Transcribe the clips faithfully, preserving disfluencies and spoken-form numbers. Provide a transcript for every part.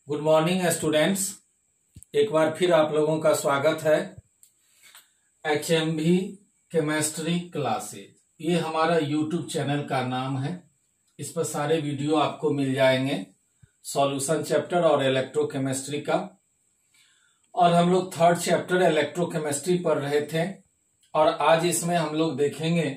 Good morning students. एक बार फिर आप लोगों का स्वागत है एच एम भी केमिस्ट्री क्लासेज। ये हमारा यूट्यूब चैनल का नाम है। इस पर सारे वीडियो आपको मिल जाएंगे, सॉल्यूशन चैप्टर और इलेक्ट्रोकेमिस्ट्री का। और हम लोग थर्ड चैप्टर इलेक्ट्रोकेमिस्ट्री पढ़ रहे थे और आज इसमें हम लोग देखेंगे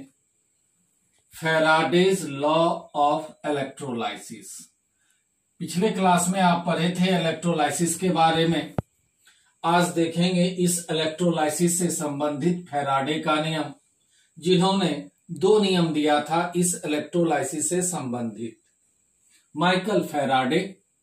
फैराडेज लॉ ऑफ इलेक्ट्रोलाइसिस। पिछले क्लास में आप पढ़े थे इलेक्ट्रोलाइसिस के बारे में। आज देखेंगे इस इलेक्ट्रोलाइसिस से संबंधित फैराडे का नियम, जिन्होंने दो नियम दिया था इस इलेक्ट्रोलाइसिस से संबंधित। माइकल फैराडे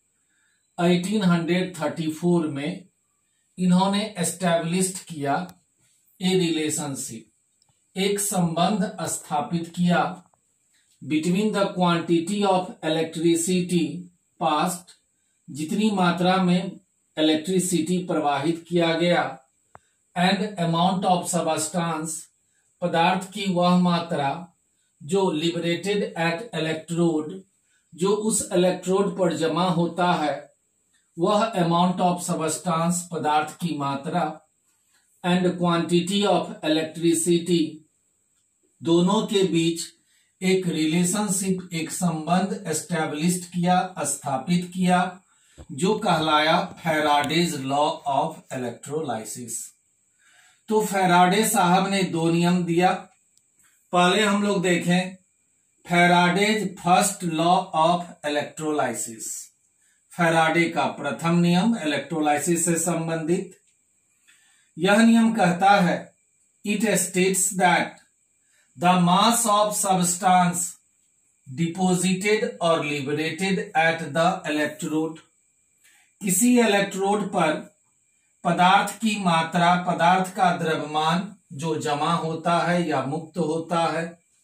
अठारह सौ चौंतीस में इन्होंने एस्टैब्लिश्ड किया ए रिलेशनशिप, एक संबंध स्थापित किया between the quantity of electricity passed, जितनी मात्रा में इलेक्ट्रिसिटी प्रवाहित किया गया, एंड अमाउंट ऑफ सबस्टांस, पदार्थ की वह मात्रा जो लिबरेटेड एट इलेक्ट्रोड, जो उस इलेक्ट्रोड पर जमा होता है, वह अमाउंट ऑफ सबस्टांस, पदार्थ की मात्रा, एंड क्वांटिटी ऑफ इलेक्ट्रिसिटी, दोनों के बीच एक रिलेशनशिप, एक संबंध एस्टैब्लिश्ड किया, स्थापित किया, जो कहलाया फैराडेज लॉ ऑफ इलेक्ट्रोलाइसिस। तो फैराडे साहब ने दो नियम दिया। पहले हम लोग देखें Faraday's first law of electrolysis. Faraday का प्रथम नियम इलेक्ट्रोलाइसिस से संबंधित। यह नियम कहता है, it states that the mass of substance deposited or liberated at the electrode, किसी इलेक्ट्रोड पर पदार्थ की मात्रा, पदार्थ का द्रव्यमान जो जमा होता है या मुक्त होता है,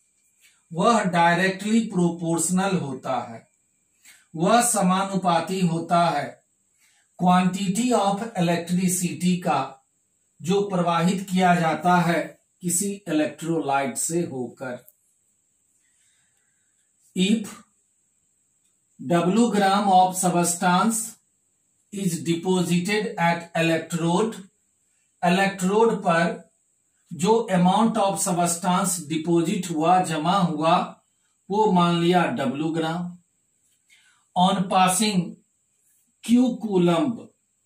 वह डायरेक्टली प्रोपोर्शनल होता है, वह समानुपाती होता है क्वांटिटी ऑफ इलेक्ट्रिसिटी का जो प्रवाहित किया जाता है किसी इलेक्ट्रोलाइट से होकर। If W gram of substance is deposited at electrode, electrode पर जो अमाउंट ऑफ सबस्टांस डिपोजिट हुआ, जमा हुआ, वो मान लिया W gram. On passing Q coulomb,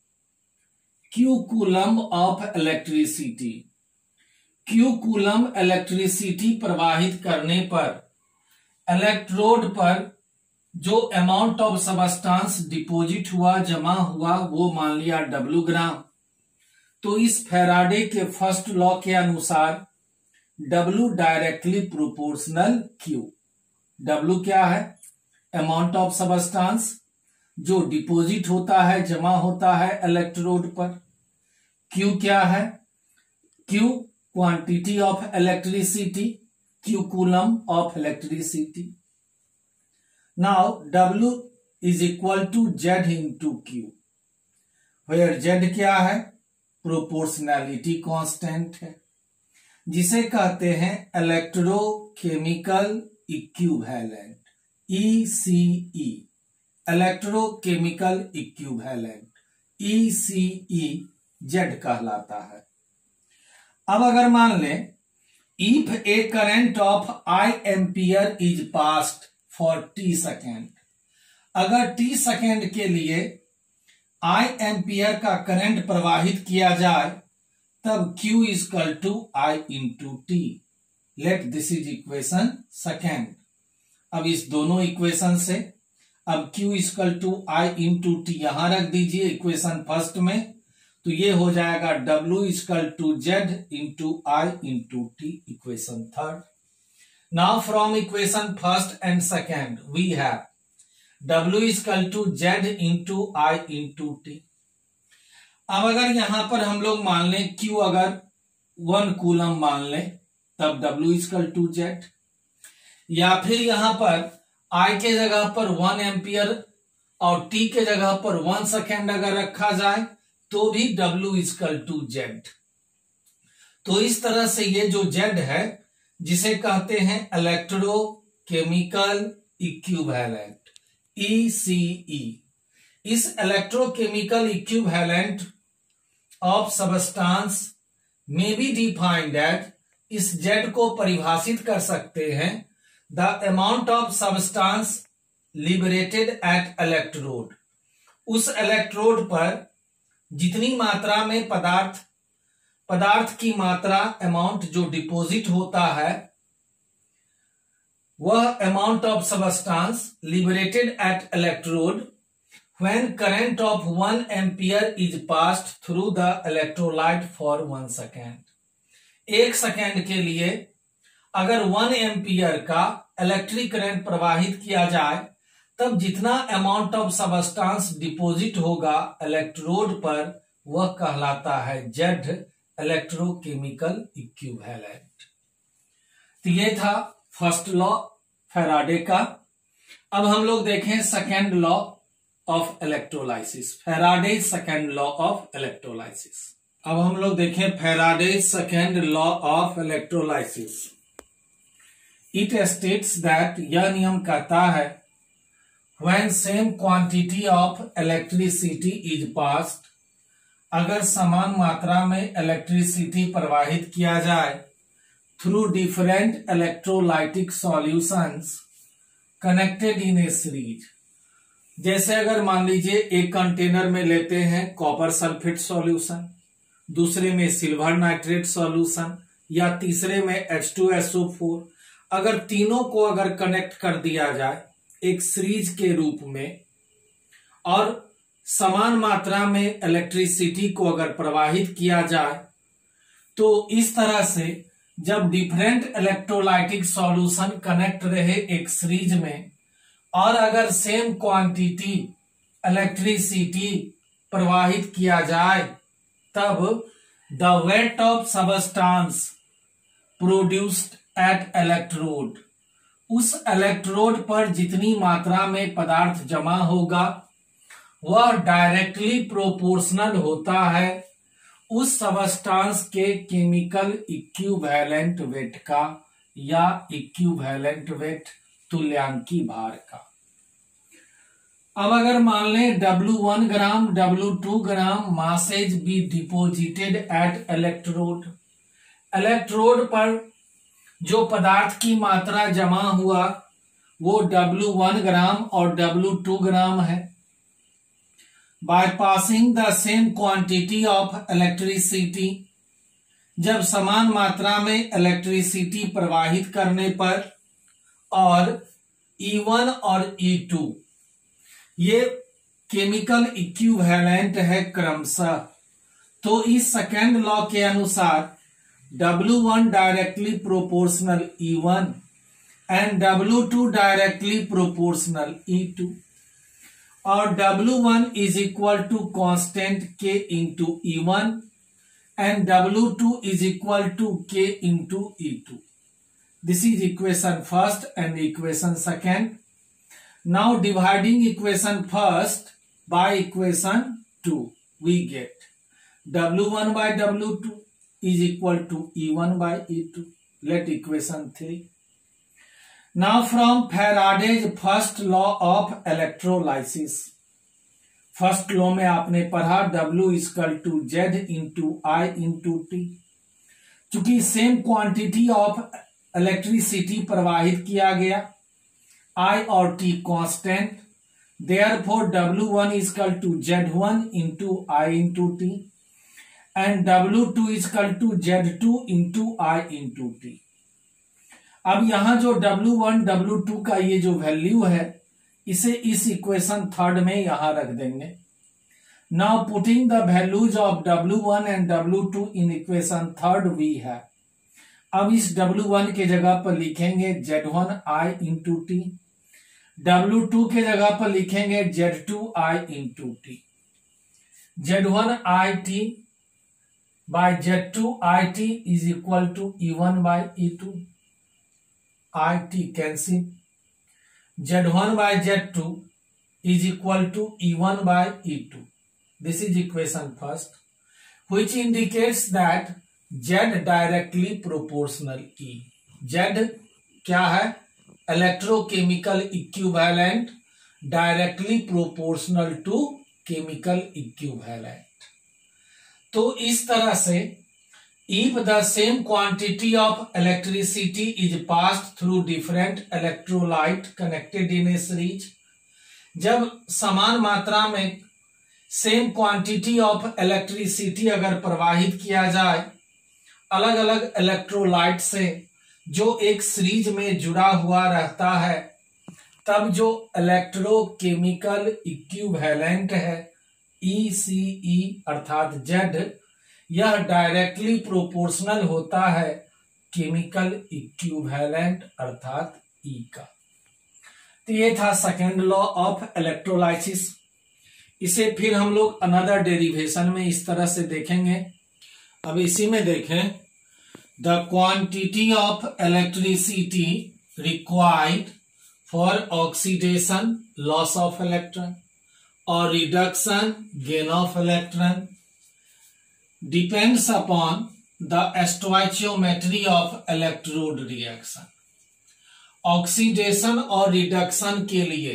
Q coulomb of electricity, Q coulomb electricity प्रवाहित करने पर इलेक्ट्रोड पर जो अमाउंट ऑफ सबस्टांस डिपोजिट हुआ, जमा हुआ, वो मान लिया W ग्राम। तो इस फैराडे के फर्स्ट लॉ के अनुसार W directly proportional Q। W क्या है? अमाउंट ऑफ सबस्टांस जो डिपोजिट होता है, जमा होता है इलेक्ट्रोड पर। Q क्या है? Q quantity of electricity, Q coulomb of electricity. Now W is equal to Z into Q, where Z क्या है? प्रोपोर्शनैलिटी कांस्टेंट है, जिसे कहते हैं electrochemical equivalent, E C E, electrochemical equivalent, E C E Z कहलाता है। अब अगर मान लें if a current of I ampere is passed for T second, अगर टी सेकेंड के लिए I एम्पियर का करंट प्रवाहित किया जाए, तब Q is equal to I into T. Let this is equation second. अब इस दोनों इक्वेशन से अब Q is equal to I into T यहां रख दीजिए इक्वेशन फर्स्ट में, तो ये हो जाएगा W equal to Z into I into T, equation third. Now from equation first and second we have W equal to Z into I into T. अब अगर यहां पर हम लोग मान लें Q अगर वन कूलम मान लें, तब W इक्वल टू Z, या फिर यहां पर I के जगह पर वन एम्पियर और T के जगह पर वन सेकेंड अगर रखा जाए, तो भी W इक्वल टू Z। तो इस तरह से ये जो Z है, जिसे कहते हैं electrochemical equivalent, E C E, इस इलेक्ट्रोकेमिकल इक्विवेलेंट ऑफ सबस्टांस में बी डिफाइंड एट, इस जेड को परिभाषित कर सकते हैं, the amount of substance liberated at electrode, उस इलेक्ट्रोड पर जितनी मात्रा में पदार्थ पदार्थ की मात्रा अमाउंट जो डिपॉजिट होता है, वह amount of substance liberated at electrode when current of one ampere is passed through the electrolyte for one second. एक सेकेंड के लिए अगर वन एम्पियर का इलेक्ट्रिक करंट प्रवाहित किया जाए, तब जितना अमाउंट ऑफ सबस्टांस डिपॉजिट होगा इलेक्ट्रोड पर, वह कहलाता है जेड इलेक्ट्रोकेमिकल इक्विवेलेंट। तो ये था फर्स्ट लॉ फैराडे का। अब हम लोग देखें second law of electrolysis, Faraday second law of electrolysis. अब हम लोग देखें Faraday second law of electrolysis. It states that, यह नियम कहता है, when same quantity of electricity is passed, अगर समान मात्रा में इलेक्ट्रिसिटी प्रवाहित किया जाए through different electrolytic solutions connected in a series, जैसे अगर मान लीजिए एक कंटेनर में लेते हैं कॉपर सल्फेट सॉल्यूशन, दूसरे में सिल्वर नाइट्रेट सॉल्यूशन, या तीसरे में H two S O four, अगर तीनों को अगर कनेक्ट कर दिया जाए एक सीरीज के रूप में और समान मात्रा में इलेक्ट्रिसिटी को अगर प्रवाहित किया जाए, तो इस तरह से जब डिफरेंट इलेक्ट्रोलाइटिक सॉल्यूशन कनेक्ट रहे एक सीरीज में और अगर सेम क्वांटिटी इलेक्ट्रिसिटी प्रवाहित किया जाए, तब the weight of substance produced at electrode, उस इलेक्ट्रोड पर जितनी मात्रा में पदार्थ जमा होगा वह डायरेक्टली प्रोपोर्शनल होता है उस सबस्टांस के केमिकल इक्विवेलेंट वेट का, या इक्विवेलेंट वेट तुल्यांकी भार का। अब अगर मान लें W one gram W two gram masses be deposited at electrode, electrode पर जो पदार्थ की मात्रा जमा हुआ वो डब्ल्यू वन ग्राम और डब्ल्यू टू ग्राम है। By passing the same quantity of electricity, जब समान मात्रा में इलेक्ट्रिसिटी प्रवाहित करने पर, और ई वन और ई टू ये केमिकल इक्विवेलेंट है क्रमशः, तो इस सेकेंड लॉ के अनुसार W one directly proportional E one and W two directly proportional E two, और W one is equal to constant K into E one and W two is equal to K into E two. This is equation first and equation second. Now dividing equation first by equation two, we get W one by W two is equal to E one by E two. Let equation three. Now from Faraday's first law of electrolysis, first law में आपने पढ़ा W is equal to Z into I into T। चूंकि same quantity of electricity प्रवाहित किया गया, I और T constant, therefore W one is equal to Z one into I into T and W two is equal to Z two into I into T। अब यहां जो W one W two का ये जो value है, इसे इस equation third में यहां रख देंगे। Now putting the values of W one and W two in equation third we है। अब इस डब्ल्यू वन के जगह पर लिखेंगे Z one I into T, W two के जगह पर लिखेंगे Z two I into T. Z one I T by Z two I T is equal to E one by E two, I T cancel, Z one by Z two is equal to E one by E two. This is equation first, which indicates that Z directly proportional E. Z क्या है? Electrochemical equivalent directly proportional to chemical equivalent. तो इस तरह से if the same quantity of electricity is passed through different electrolyte connected in a series, जब समान मात्रा में सेम क्वांटिटी ऑफ इलेक्ट्रिसिटी अगर प्रवाहित किया जाए अलग अलग इलेक्ट्रोलाइट से जो एक सीरीज में जुड़ा हुआ रहता है, तब जो इलेक्ट्रोकेमिकल इक्विवेलेंट है ई सी ई अर्थात जेड, यह डायरेक्टली प्रोपोर्शनल होता है केमिकल इक्विवेलेंट अर्थात ई का। तो ये था सेकेंड लॉ ऑफ इलेक्ट्रोलाइसिस। इसे फिर हम लोग अनदर डेरिवेशन में इस तरह से देखेंगे। अब इसी में देखें, the quantity of electricity required for oxidation loss of electron और reduction gain of electron depends upon the stoichiometry of electrode reaction. Oxidation और रिडक्शन के लिए,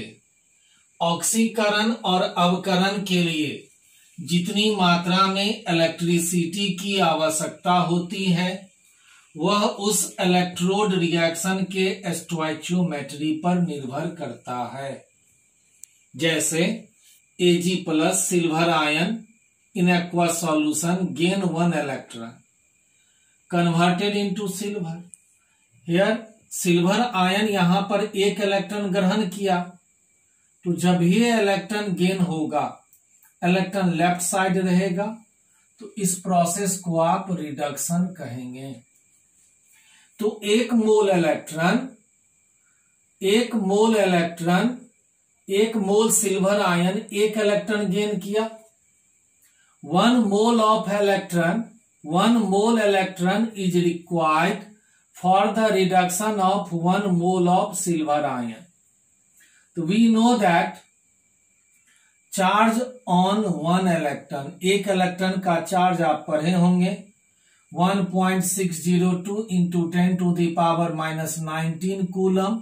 ऑक्सीकरण और अवकरण के लिए जितनी मात्रा में इलेक्ट्रिसिटी की आवश्यकता होती है वह उस इलेक्ट्रोड रिएक्शन के स्टोइचियोमेट्री पर निर्भर करता है। जैसे Ag plus silver ion in aqua solution gain one electron converted into silver. Here silver ion यहां पर एक इलेक्ट्रॉन ग्रहण किया, तो जब ये इलेक्ट्रॉन गेन होगा इलेक्ट्रॉन लेफ्ट साइड रहेगा, तो इस प्रोसेस को आप रिडक्शन कहेंगे। तो एक मोल इलेक्ट्रॉन एक मोल इलेक्ट्रॉन एक मोल सिल्वर आयन एक इलेक्ट्रॉन गेन किया। One mole of electron one mole electron is required for the reduction of one mole of silver ion. तो we know that charge on one electron, एक electron का charge आप पढ़े होंगे one point six zero two into ten to the power minus nineteen coulomb.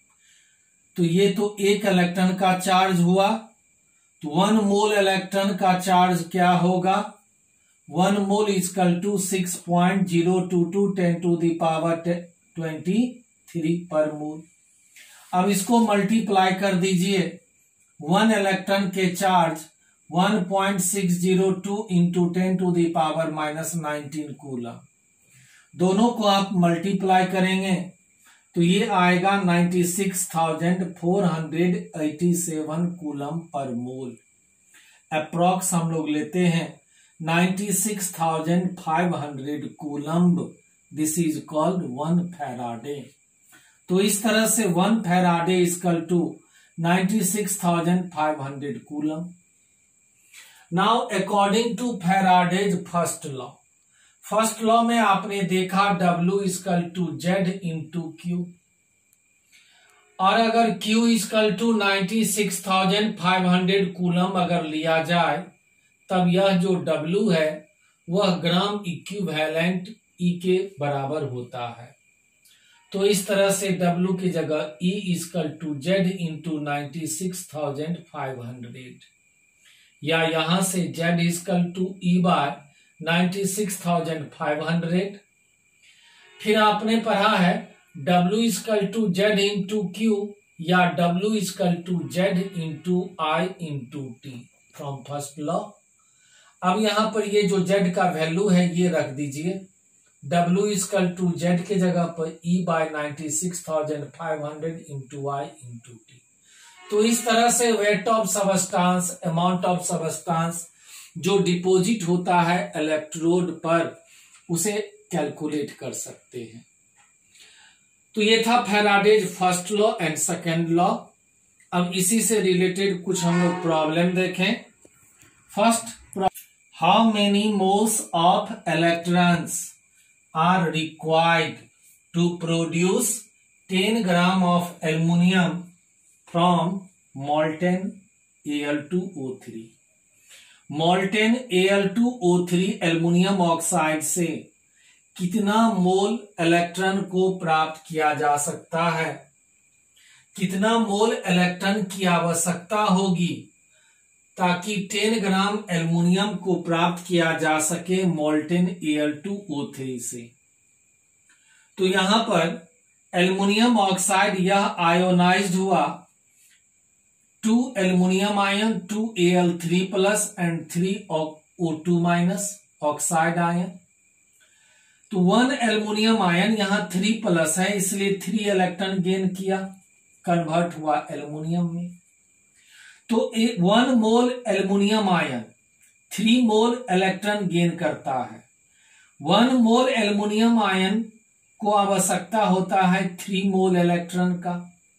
तो ये तो एक इलेक्ट्रॉन का चार्ज हुआ। तो वन मोल इलेक्ट्रॉन का चार्ज क्या होगा? One mole is equal to six point zero two two ten to the power twenty three per mole. अब इसको मल्टीप्लाई कर दीजिए, वन इलेक्ट्रॉन के charge one point six zero two into ten to the power minus nineteen coulomb. दोनों को आप multiply करेंगे तो ये आएगा ninety six thousand four hundred eighty seven coulomb per mole. Approx हम लोग लेते हैं ninety six thousand five hundred coulomb. This is called one faraday. तो इस तरह से one faraday is equal to ninety six thousand five hundred coulomb. Now according to Faraday's first law, first law में आपने देखा W is equal to Z into Q, और अगर Q is equal to ninety six thousand five hundred coulomb अगर लिया जाए, तब यह जो W है वह ग्राम इक्विवेलेंट E के बराबर होता है। तो इस तरह से W की जगह E is equal to Z into ninety six thousand five hundred, या यहां से Z is equal to E by ninety six thousand five hundred. फिर आपने पढ़ा है W is equal to Z into Q, या W is equal to Z into I into T from first law. अब यहां पर ये जो Z का वैल्यू है ये रख दीजिए, W इजकल टू जेड के जगह पर E by ninety six thousand five hundred into I into T. तो इस तरह से weight of substance, amount of substance जो डिपॉजिट होता है इलेक्ट्रोड पर, उसे कैलकुलेट कर सकते हैं। तो ये था Faraday's first law and second law. अब इसी से रिलेटेड कुछ हम लोग प्रॉब्लम देखें। First, how many moles of electrons are required to produce ten gram of aluminium from molten A L two O three. Molten A L two O three aluminium oxide से कितना मोल electron को प्राप्त किया जा सकता है? कितना मोल इलेक्ट्रॉन की आवश्यकता होगी ताकि टेन ग्राम एल्युमिनियम को प्राप्त किया जा सके molten A L two O three से। तो यहां पर एल्युमिनियम ऑक्साइड यह आयोनाइज्ड हुआ, two aluminium ion, two A L three plus and three O two minus oxide ion. तो वन एल्युमिनियम आयन यहां थ्री प्लस है, इसलिए थ्री इलेक्ट्रॉन गेन किया, कन्वर्ट हुआ एल्युमिनियम में। तो one mole aluminium ion three mole electron gain करता है। वन मोल एल्युमिनियम आयन को आवश्यकता होता है थ्री मोल इलेक्ट्रॉन का।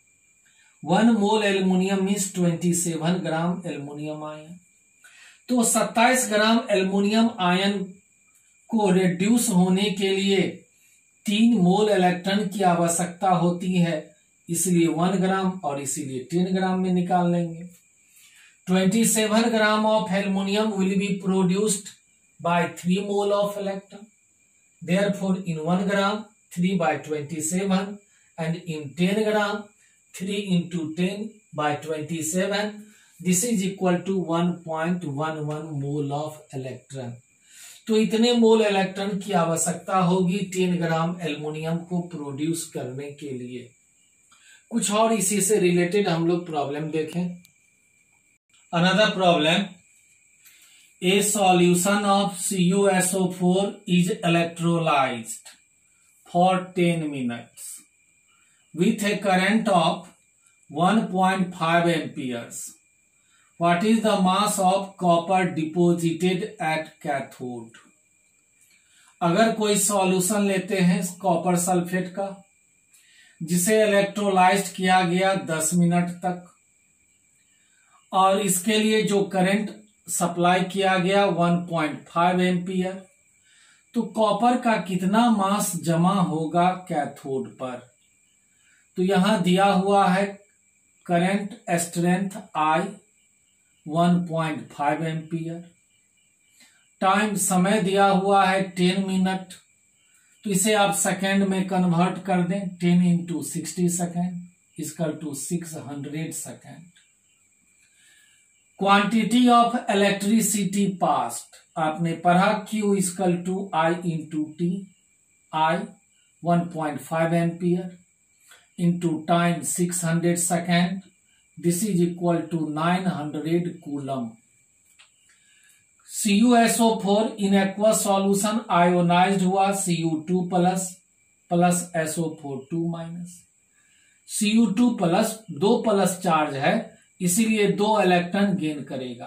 One mole aluminium means twenty seven gram aluminium ion. तो सत्ताईस ग्राम एल्युमिनियम आयन को रिड्यूस होने के लिए तीन मोल इलेक्ट्रॉन की आवश्यकता होती है, इसलिए वन ग्राम और इसीलिए टेन ग्राम में निकाल लेंगे। twenty-seven gram of aluminium will be produced by three mole of electron. Therefore, in one gram, three by twenty-seven, and in ten gram, three into ten by twenty-seven. This is equal to one point one one mole of electron. तो इतने मोल electron की आवश्यकता होगी ten gram aluminium को produce करने के लिए। कुछ और इसी से रिलेटेड हम लोग प्रॉब्लम देखें। Another problem, a solution of C u S O four is electrolyzed for ten minutes with a current of one point five amperes. What is the mass of copper deposited at cathode? अगर कोई solution लेते हैं copper sulphate का, जिसे electrolysed किया गया दस minute तक, और इसके लिए जो करंट सप्लाई किया गया वन पॉइंट फाइव एम्पियर, तो कॉपर का कितना मास जमा होगा कैथोड पर। तो यहां दिया हुआ है current strength I one point five ampere, time समय दिया हुआ है टेन मिनट, तो इसे आप सेकेंड में कन्वर्ट कर दें, ten into sixty second equal to six hundred second. Quantity of electricity passed आपने पढ़ा Q equal to I into T, I one point five ampere into time six hundred second, this is equal to nine hundred coulomb. C u S O four in aqua solution ionised हुआ C u two plus plus S O four two minus. C u two plus दो plus charge है, इसीलिए दो electron gain करेगा,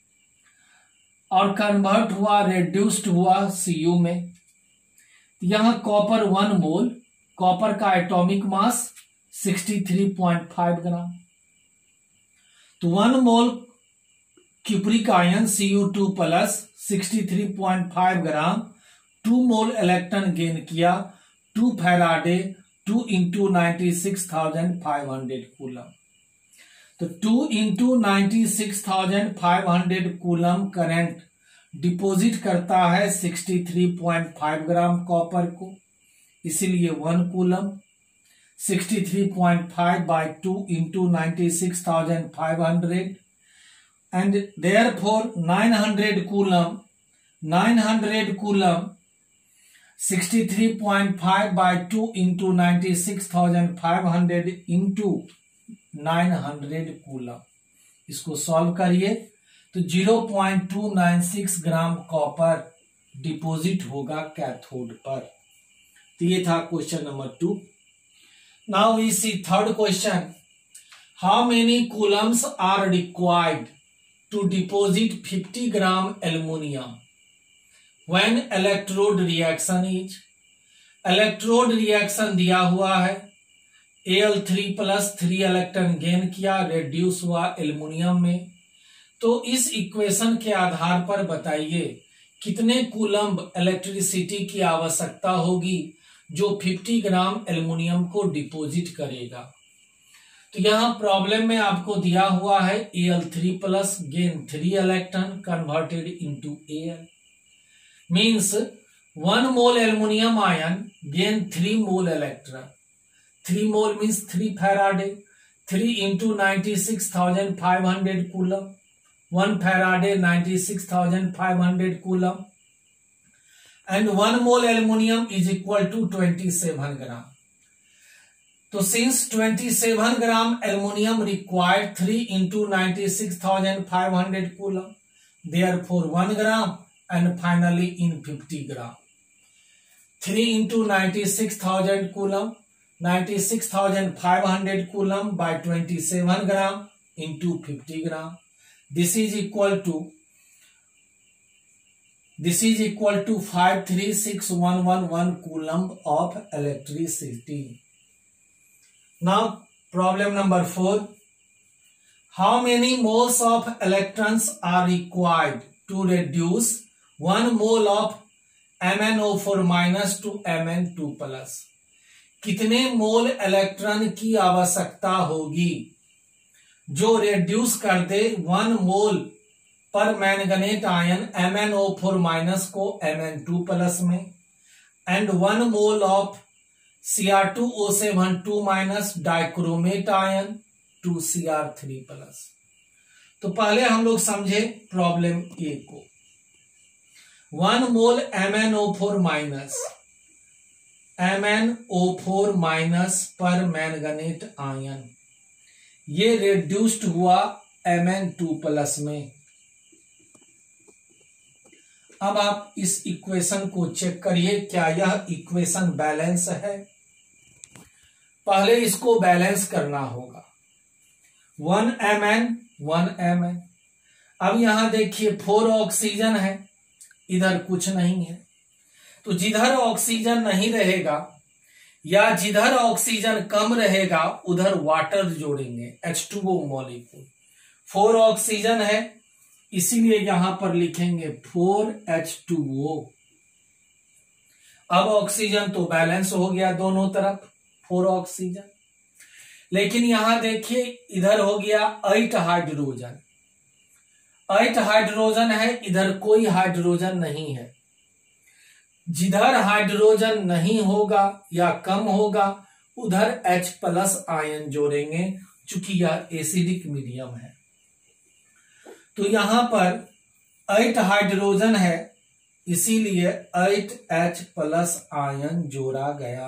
और convert हुआ reduced हुआ C u में। यहां कॉपर वन मोल, कॉपर का atomic mass sixty three point five gram, तो one mole cupric ion C u two plus sixty three point five gram, two mole electron gain किया, two faraday, two into ninety six thousand five hundred coulomb. तो two into ninety six thousand five hundred coulomb current deposit करता है sixty three point five gram copper को, इसीलिए one coulomb. Sixty three point five by two into ninety six thousand five hundred, and therefore nine hundred coulomb, nine hundred coulomb sixty three point five by two into ninety six thousand five hundred into nine hundred coulomb. इसको solve करिए तो zero point two nine six gram copper deposit होगा cathode पर। तो ये था question number two. Now we see third question, how many coulombs are required to deposit fifty gram aluminium when electrode reaction is. Electrode reaction दिया हुआ है, A L three plus three electron gain किया, reduce हुआ aluminium में। तो इस equation के आधार पर बताइए कितने कूलम्ब इलेक्ट्रिसिटी की आवश्यकता होगी जो फिफ्टी ग्राम एल्युमिनियम को डिपॉजिट करेगा। तो यहां प्रॉब्लम में आपको दिया हुआ है A L three plus gain three electron converted into A L, means one mole aluminium ion gain three mole electron. Three mole means three faraday, three into ninety six thousand five hundred coulomb, one faraday ninety six thousand five hundred coulomb, and one mole aluminium is equal to twenty seven gram. तो since twenty seven gram aluminium required three into ninety six thousand five hundred coulomb, therefore one gram and finally in fifty gram. Three into ninety six thousand coulomb, ninety six thousand five hundred coulomb by twenty seven gram into fifty gram. This is equal to this is equal to five three six one one one coulomb of electricity. Now problem number four. How many moles of electrons are required to reduce one mole of M n O four minus to M n two plus? कितने mole electron की आवश्यकता होगी जो reduce कर दे one mole permanganate ion M N O four minus को M N two plus में, and one mole of C R two O seven two minus dichromate ion to C R three plus. तो पहले हम लोग समझे problem A को. One mole M N O four minus M N O four minus permanganate ion ये reduced हुआ M N two plus में. अब आप इस इक्वेशन को चेक करिए, क्या यह इक्वेशन बैलेंस है? पहले इसको बैलेंस करना होगा. One M N one M N. अब यहां देखिए फोर ऑक्सीजन है, इधर कुछ नहीं है, तो जिधर ऑक्सीजन नहीं रहेगा या जिधर ऑक्सीजन कम रहेगा उधर वाटर जोड़ेंगे, H two O molecule. Four oxygen है इसीलिए यहां पर लिखेंगे फोर एच टू ओ. अब ऑक्सीजन तो बैलेंस हो गया दोनों तरफ, फोर ऑक्सीजन. लेकिन यहां देखिए इधर हो गया एट हाइड्रोजन. एट हाइड्रोजन है, इधर कोई हाइड्रोजन नहीं है. जिधर हाइड्रोजन नहीं होगा या कम होगा उधर H प्लस आयन जोड़ेंगे, चूंकि यह एसिडिक मीडियम है. तो यहां पर एट हाइड्रोजन है इसीलिए एट H प्लस आयन जोड़ा गया.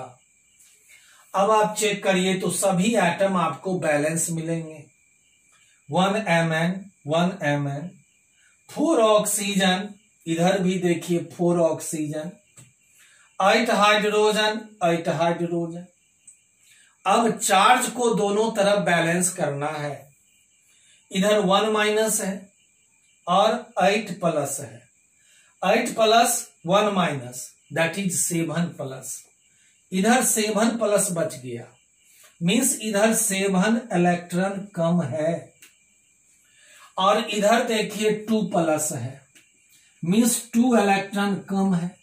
अब आप चेक करिए तो सभी एटम आपको बैलेंस मिलेंगे. One M N one M N, four oxygen, इधर भी देखिए four oxygen, eight hydrogen eight hydrogen. अब चार्ज को दोनों तरफ बैलेंस करना है. इधर वन माइनस है और एट प्लस है. Eight plus one minus that is seven plus. इधर सेवन प्लस बच गया, मीन्स इधर सेवन इलेक्ट्रॉन कम है. और इधर देखिए टू प्लस है, मीन्स टू इलेक्ट्रॉन कम है.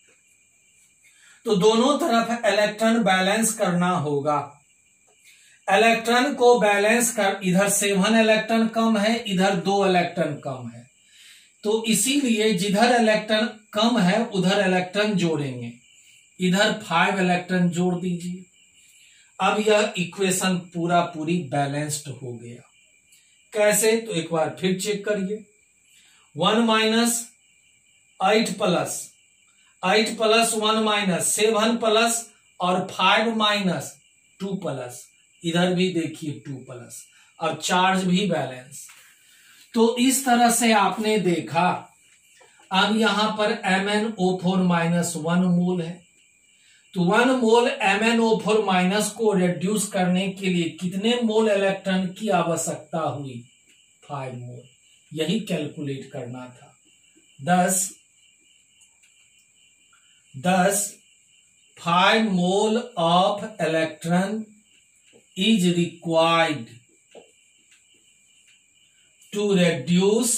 तो दोनों तरफ इलेक्ट्रॉन बैलेंस करना होगा. इलेक्ट्रॉन को बैलेंस कर, इधर सेवन इलेक्ट्रॉन कम है, इधर दो इलेक्ट्रॉन कम है, तो इसीलिए जिधर इलेक्ट्रॉन कम है उधर इलेक्ट्रॉन जोड़ेंगे. इधर फाइव इलेक्ट्रॉन जोड़ दीजिए. अब यह इक्वेशन पूरा पूरी बैलेंस्ड हो गया. कैसे? तो एक बार फिर चेक करिए. One minus eight plus, eight plus one minus seven plus और फाइव माइनस टू प्लस, इधर भी देखिए टू प्लस, और चार्ज भी बैलेंस. तो इस तरह से आपने देखा. अब यहां पर M N O four minus one mole है, तो one mole M N O four minus को रिड्यूस करने के लिए कितने मोल इलेक्ट्रॉन की आवश्यकता हुई? Five mole. यही कैलकुलेट करना था. दस दस five mole of electron is required to reduce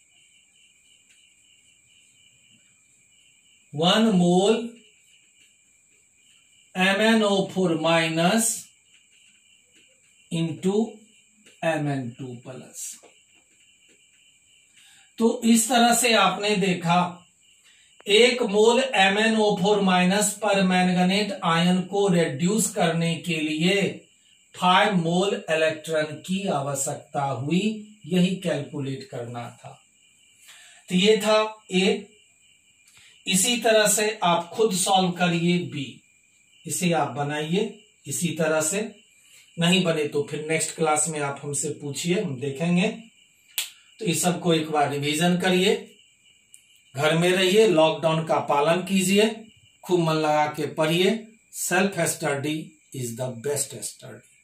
one mole M n O four minus into M n two plus। तो इस तरह से आपने देखा एक mole M N O four minus permanganate ion को रिड्यूस करने के लिए फाइव मोल इलेक्ट्रॉन की आवश्यकता हुई, यही कैलकुलेट करना था। तो ये था ए। इसी तरह से आप खुद सॉल्व करिए बी, इसे आप बनाइए इसी तरह से। नहीं बने तो फिर नेक्स्ट क्लास में आप हमसे पूछिए, हम देखेंगे। तो इस सब को एक बार रिवीजन करिए, घर में रहिए, लॉकडाउन का पालन कीजिए, खूब मन लगा के पढ़िए। Self study is the best study.